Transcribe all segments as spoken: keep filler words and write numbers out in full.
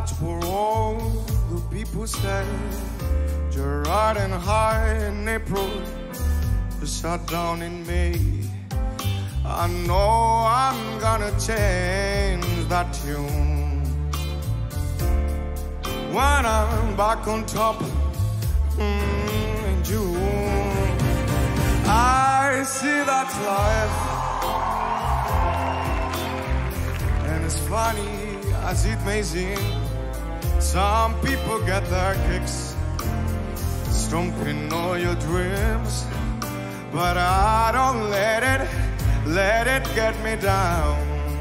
But for all the people say you're riding high in April, you shut down in May. I know I'm gonna change that tune when I'm back on top mm, in June. I see that's life, and it's funny as it may seem. Some people get their kicks stomping all your dreams, but I don't let it, let it get me down.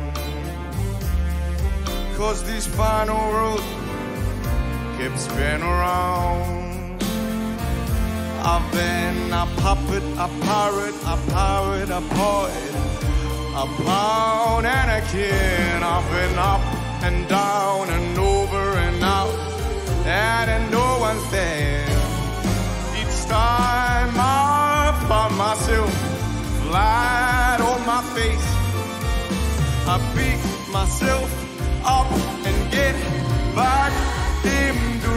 Cause this final road keeps spinning around. I've been a puppet, a pirate, a pirate, a poet, a pound and a king. I've been up and down and over and out, and in no one's there. Each time I find myself flat on my face, I pick myself up and get back in the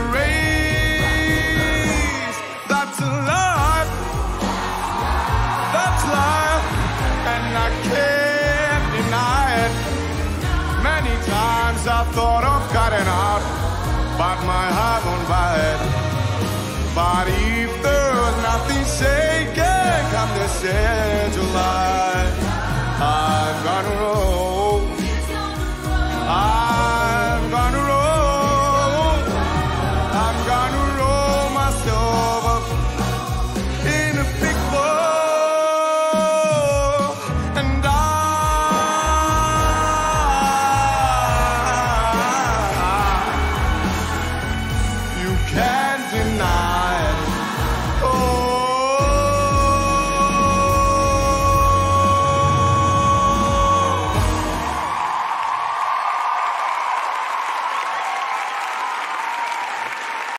race. That's life, that's life, and I can't deny it. Many times I thought of cutting out, but my heart won't buy it. But if there's nothing shaking, come to say